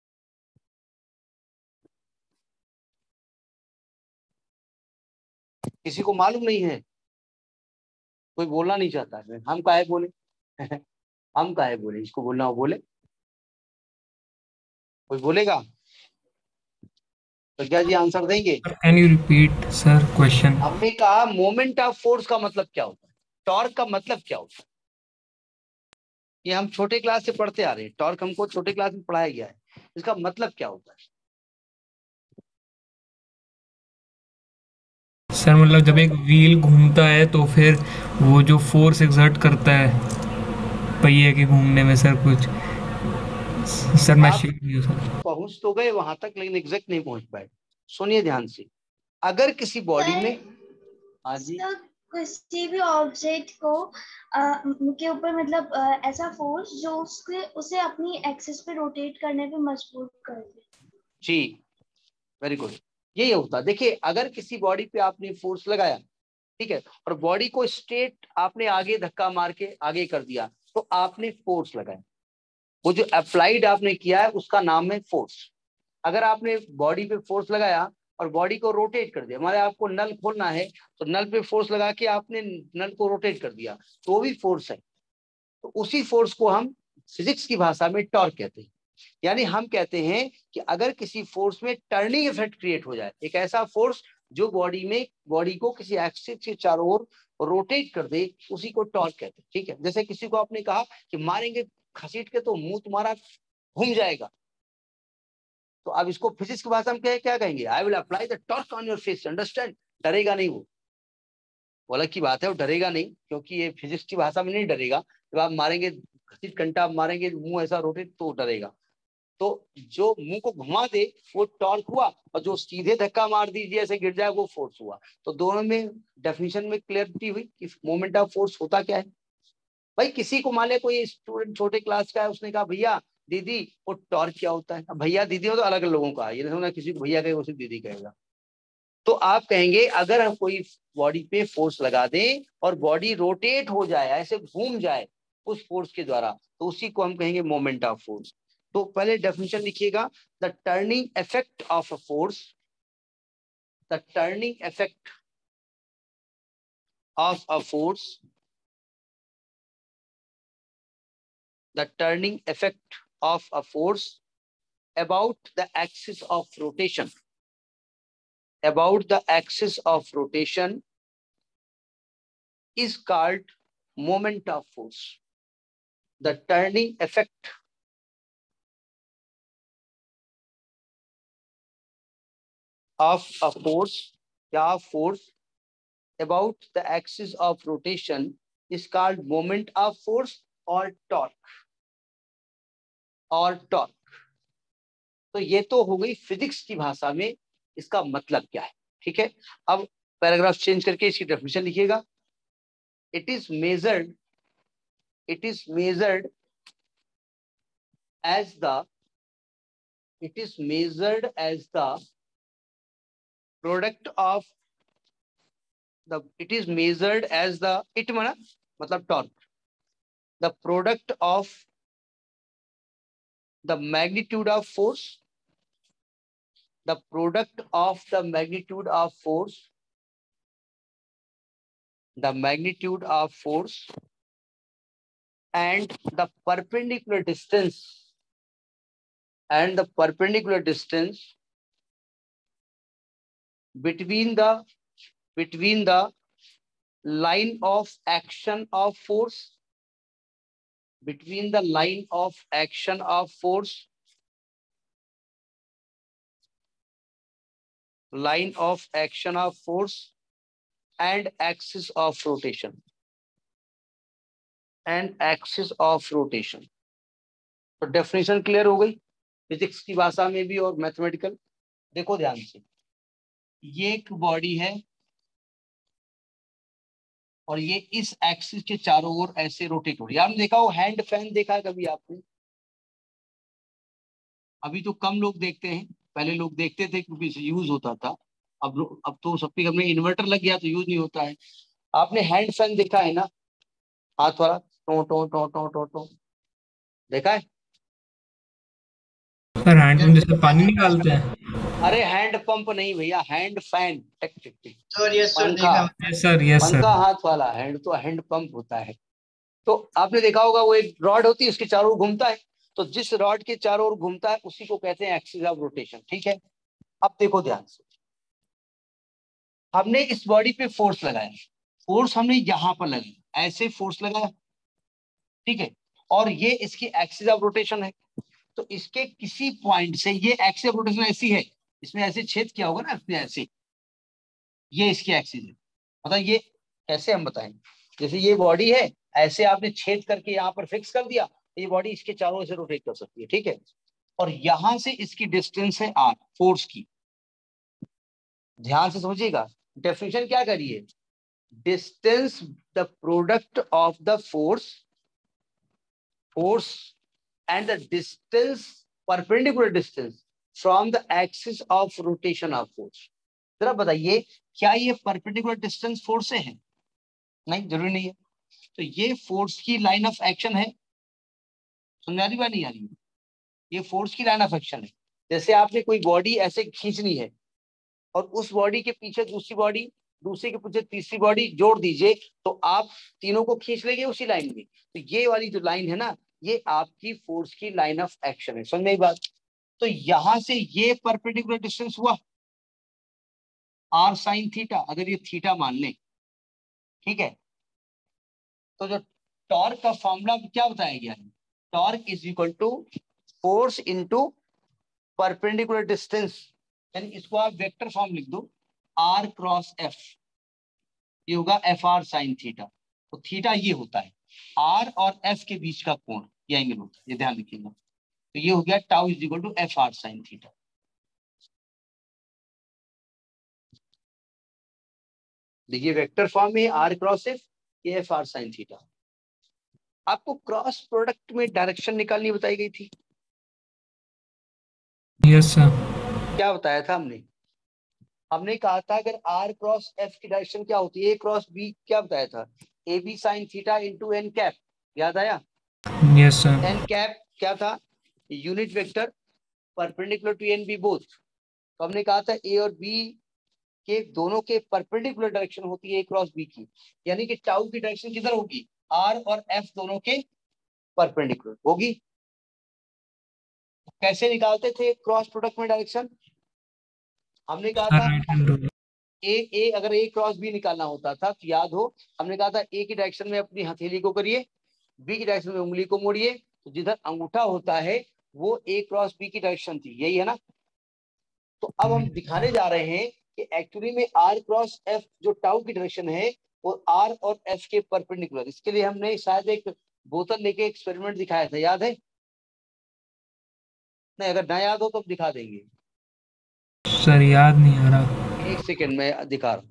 किसी को मालूम नहीं है, कोई बोलना नहीं चाहता है, हम काहे बोले हम काहे बोले, इसको बोलना हो बोले, कोई बोलेगा तो क्या जी आंसर देंगे। Can you repeat sir question? हमने कहा मोमेंट ऑफ फोर्स का मतलब क्या होता है, टॉर्क का मतलब क्या होता है। ये हम छोटे क्लास से पढ़ते आ रहे हैं, टॉर्क हमको छोटे क्लास में पढ़ाया गया है, इसका मतलब क्या होता है। सर मतलब जब एक व्हील घूमता है तो फिर वो जो फोर्स एक्सर्ट करता है पहिए के घूमने में, सर कुछ, सर मैं आप श्योर नहीं हूँ सर। पहुंच तो गए वहां तक लेकिन एग्जैक्ट नहीं पहुंच पाए। सुनिए ध्यान से, अगर किसी बॉडी में, हाँ जी, सर किसी भी ऑब्जेक्ट को अ, के ऊपर मतलब अ, ऐसा फोर्स जो उसके उसे अपनी एक्सिस पे रोटेट करने पे मजबूर कर दे। जी वेरी गुड, यही होता है। देखिए, अगर किसी बॉडी पे आपने फोर्स लगाया, ठीक है, और बॉडी को स्ट्रेट आपने आगे धक्का मार के आगे कर दिया, तो आपने फोर्स लगाया, वो जो अप्लाइड आपने किया है उसका नाम है फोर्स। अगर आपने बॉडी पे फोर्स लगाया और बॉडी को रोटेट कर दिया, हमारे आपको नल खोलना है तो नल पे फोर्स लगा के आपने नल को रोटेट कर दिया, तो भी फोर्स है। तो उसी फोर्स को हम फिजिक्स की भाषा में टॉर्क कहते हैं। यानी हम कहते हैं कि अगर किसी फोर्स में टर्निंग इफेक्ट क्रिएट हो जाए, एक ऐसा फोर्स जो बॉडी में बॉडी को किसी एक्सिस के चारों ओर रोटेट कर दे, उसी को टॉर्क कहते हैं। ठीक है, जैसे किसी को आपने कहा कि मारेंगे खसीट के तो मुंह तुम्हारा घूम जाएगा, तो अब इसको फिजिक्स की भाषा में क्या क्या कहेंगे, I will apply the torque on your face, understand. डरेगा नहीं वो, वो अलग की बात है, वो डरेगा नहीं, क्योंकि ये फिजिक्स की भाषा में नहीं डरेगा। जब आप मारेंगे घसीट कंटा आप मारेंगे मुंह ऐसा रोटेट तो डरेगा। तो जो मुंह को घुमा दे वो टॉर्क हुआ, और जो सीधे धक्का मार दीजिए ऐसे गिर जाए वो फोर्स हुआ। तो दोनों में डेफिनेशन में क्लियरिटी हुई कि मोमेंट ऑफ फोर्स होता क्या है। भाई किसी को मान ले कोई स्टूडेंट छोटे क्लास का है, उसने कहा भैया दीदी वो टॉर्क क्या होता है। अब भैया दीदी हो तो अलग अलग लोगों का, ये नहीं समझना किसी को भैया कहेगा उसे दीदी कहेगा। तो आप कहेंगे अगर हम कोई बॉडी पे फोर्स लगा दें और बॉडी रोटेट हो जाए, ऐसे घूम जाए उस फोर्स के द्वारा, तो उसी को हम कहेंगे मोमेंट ऑफ फोर्स। तो पहले डेफिनेशन लिखिएगा, the turning effect of a force, the turning effect of a force, the turning effect of a force about the axis of rotation, about the axis of rotation is called moment of force. The turning effect of a force, या force about the axis of rotation is called moment of force or torque, और torque। तो ये तो हो गई फिजिक्स की भाषा में इसका मतलब क्या है। ठीक है, अब पैराग्राफ चेंज करके इसकी डेफिनेशन लिखिएगा। It is measured, it is measured as the it is measured as the product of the it is measured as the it mana matlab torque, the product of the magnitude of force, the product of the magnitude of force, the magnitude of force and the perpendicular distance and the perpendicular distance between the between the line of action of force, between the line of action of force, line of action of force and axis of rotation, and axis of rotation. तो डेफिनेशन क्लियर हो गई फिजिक्स की भाषा में भी और मैथमेटिकल। देखो ध्यान से, ये एक बॉडी है और ये इस एक्सिस के चारों ओर ऐसे रोटेट हो रही है। आपने देखा वो हैंड फैन देखा है कभी आपने? अभी तो कम लोग देखते हैं, पहले लोग देखते थे क्योंकि इसे यूज होता था। अब अब तो सबके घर में इन्वर्टर लग गया तो यूज नहीं होता है। आपने हैंड फैन देखा है ना, हाथ वाला, टो टो टो टो टो टो, देखा है? सर हैंड पंप जैसे पानी निकालते हैं। अरे हैंड पंप नहीं भैया, हैंड फैन। टिक टिक टिक, सर यस सर पंखा, देखा। Yes sir, yes sir. पंखा हाथ वाला, हैंड तो हैंड पंप होता है। तो आपने देखा होगा वो एक रॉड होती है, उसके चारों ओर घूमता है। तो जिस रॉड के चारों ओर घूमता है उसी को कहते हैं एक्सिस ऑफ रोटेशन। ठीक है, अब देखो ध्यान से, हमने इस बॉडी पे फोर्स लगाया, फोर्स हमने यहां पर लगाया, ऐसे फोर्स लगाया, ठीक है, और ये इसकी एक्सिस ऑफ रोटेशन है। तो इसके किसी पॉइंट से ये एक्सिस ऑफ रोटेशन ऐसी है, इसमें ऐसे छेद किया होगा ना, इसमें ऐसे, ये इसकी एक्सिस है। मतलब ये कैसे हम बताएं, जैसे ये बॉडी है, ऐसे आपने छेद करके यहाँ पर फिक्स कर दिया, तो ये बॉडी इसके चारों ओर से रोटेट कर सकती है। ठीक है, और यहां से इसकी डिस्टेंस है आर, फोर्स की। ध्यान से समझिएगा, डेफिनेशन क्या करिए, distance the product of the force force and the distance, perpendicular distance from the axis of rotation of force। जरा बताइए, क्या ये परपेंडिकुलर डिस्टेंस फोर्स से है? नहीं, जरूरी नहीं है। तो ये फोर्स की लाइन ऑफ एक्शन है। समझ आ रही बात नहीं आ रही? ये फोर्स की लाइन ऑफ एक्शन है। जैसे आपने कोई बॉडी ऐसे खींचनी है और उस बॉडी के पीछे दूसरी बॉडी, दूसरी के पीछे तीसरी बॉडी जोड़ दीजिए, तो आप तीनों को खींच लेंगे उसी लाइन में। तो ये वाली जो लाइन है ना, ये आपकी फोर्स की लाइन ऑफ एक्शन है। समझ में बात? तो यहां से ये परपेंडिकुलर डिस्टेंस हुआ आर साइन थीटा, अगर ये थीटा मान लें, ठीक है, तो जो टॉर्क का फॉर्मूला क्या बताया गया है, torque is equal to force into perpendicular distance, यानी इसको आप वेक्टर फॉर्म लिख दो, आर क्रॉस एफ, ये होगा एफ आर साइन थीटा। तो थीटा ये होता है आर और एफ के बीच का कोण, ये एंगल होता है, ये ध्यान रखिएगा। तो ये हो गया tau is equal to F R sine theta. देखिए वेक्टर फॉर्म में आर क्रॉस एफ, ये एफ आर साइन थीटा। आपको क्रॉस प्रोडक्ट में डायरेक्शन निकालनी बताई गई थी। Yes sir. क्या बताया था हमने? हमने कहा था अगर आर क्रॉस एफ की डायरेक्शन क्या होती है, ए क्रॉस बी, क्या बताया था, A B sine theta into N cap. याद आया? Yes sir. एन कैप क्या था, unit vector perpendicular to and B both. तो हमने कहा था ए और बी के दोनों के परपेंडिकुलर डायरेक्शन होती है ए क्रॉस बी की, यानी कि टाउ की डायरेक्शन किधर होगी, आर और एफ दोनों के परपेंडिकुलर होगी। कैसे निकालते थे क्रॉस प्रोडक्ट में डायरेक्शन? हमने कहा था right hand rule. A A अगर ए क्रॉस बी निकालना होता था तो याद हो, हमने कहा था ए की डायरेक्शन में अपनी हथेली को करिए, बी की डायरेक्शन में उंगली को मोड़िए, तो जिधर अंगूठा होता है वो ए क्रॉस बी की डायरेक्शन थी, यही है ना? तो अब हम दिखाने जा रहे हैं कि एक्चुअली में आर क्रॉस एफ जो टाउ की डायरेक्शन है वो आर और एफ के परपेंडिकुलर। इसके लिए हमने शायद एक बोतल लेके एक्सपेरिमेंट दिखाया था, याद है? नहीं, अगर ना याद हो तो दिखा देंगे। सर याद नहीं आ रहा। एक सेकेंड में दिखा रहा हूं।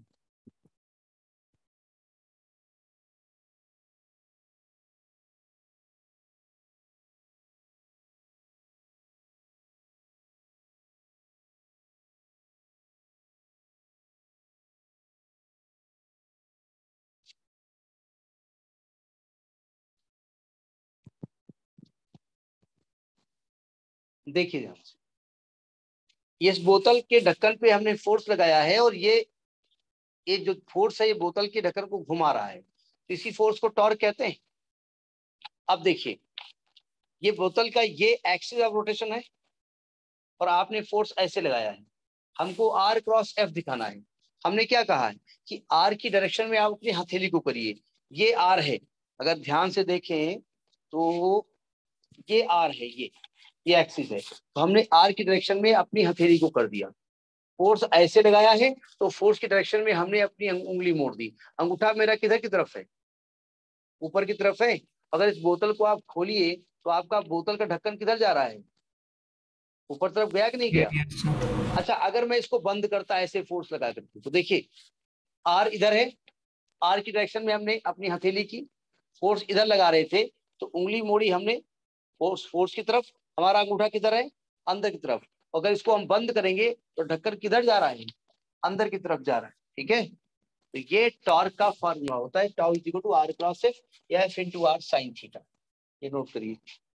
देखिए ध्यान से, ये इस बोतल के ढक्कन पे हमने फोर्स लगाया है और ये ये जो फोर्स है ये बोतल के ढक्कन को घुमा रहा है, तो इसी फोर्स को टॉर्क कहते हैं। अब देखिए ये बोतल का ये एक्सिस ऑफ रोटेशन है और आपने फोर्स ऐसे लगाया है, हमको आर क्रॉस एफ दिखाना है। हमने क्या कहा है कि आर की डायरेक्शन में आप अपनी हथेली को करिए, ये आर है, अगर ध्यान से देखें तो ये आर है, ये ये एक्सिस है, तो हमने आर की डायरेक्शन में अपनी हथेली को कर दिया, फोर्स ऐसे लगाया है तो फोर्स की डायरेक्शन में हमने अपनी उंगली मोड़ दी। अंगूठा मेरा किधर की तरफ है, ऊपर की तरफ है। अगर इस बोतल को आप खोलिए तो आपका बोतल का ढक्कन किधर जा रहा है, ऊपर तरफ गया कि नहीं गया। yes, sir. अच्छा अगर मैं इसको बंद करता ऐसे फोर्स लगा करके, तो देखिए आर इधर है, आर की डायरेक्शन में हमने अपनी हथेली की, फोर्स इधर लगा रहे थे तो उंगली मोड़ी हमने फोर्स फोर्स की तरफ, हमारा अंगूठा किधर है, अंदर की तरफ। अगर इसको हम बंद करेंगे तो ढक्कन किधर जा रहा है, अंदर की तरफ जा रहा है, ठीक है। तो ये टॉर्क का फार्मूला होता है, tau is equal to R cross F या F into R sine theta, ये नोट करिए।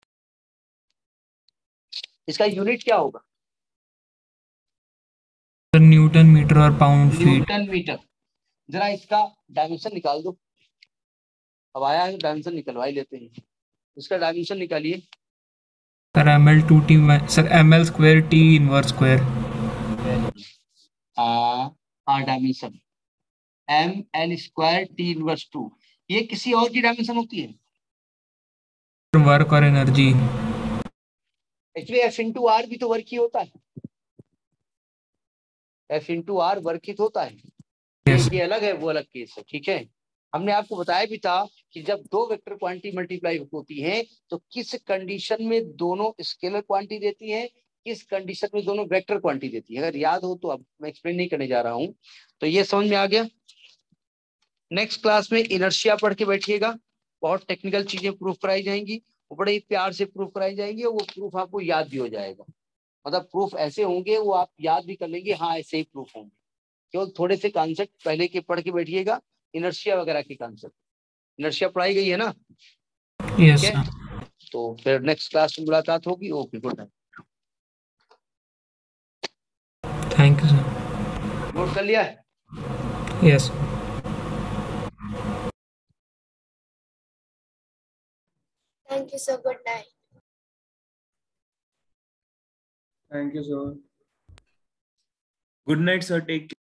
इसका यूनिट क्या होगा, न्यूटन मीटर और पाउंड फीट। Newton metre. जरा इसका डायमेंशन निकाल दो, अब आया है डायमेंशन निकलवा ही लेते हैं, इसका डायमेंशन निकालिए। Sir M L two T, sir M L square T inverse square. हाँ dimension M L square T inverse two, ये किसी और की डायमेंशन होती है, वर्क और energy. Actually F into R भी तो वर्क ही होता है, एफ इंटू आर वर्क ही होता है। yes. ये अलग है, वो अलग केस है, ठीक है। हमने आपको बताया भी था कि जब दो वेक्टर क्वांटिटी मल्टीप्लाई होती हैं तो किस कंडीशन में दोनों स्केलर क्वांटिटी देती हैं, किस कंडीशन में दोनों वेक्टर क्वांटिटी देती है। अगर याद हो तो अब मैं एक्सप्लेन नहीं करने जा रहा हूं, तो ये समझ में आ गया। नेक्स्ट क्लास में इनर्शिया पढ़ के बैठिएगा, बहुत टेक्निकल चीजें प्रूफ कराई जाएंगी, वो बड़े ही प्यार से प्रूफ कराई जाएंगी और वो प्रूफ आपको याद भी हो जाएगा। मतलब प्रूफ ऐसे होंगे वो आप याद भी कर लेंगे, हाँ ऐसे ही प्रूफ होंगे। केवल थोड़े से कॉन्सेप्ट पहले के पढ़ के बैठिएगा, इनर्शिया वगैरह के कॉन्सेप्ट, इनर्शिया पढ़ाई गई है ना, yes, ठीक है। तो फिर नेक्स्ट क्लास में मुलाकात होगी। Okay, good night. Thank you sir. Note कर लिया है, yes. Thank you, sir. Good night. Thank you, sir. Good night, sir. Take care.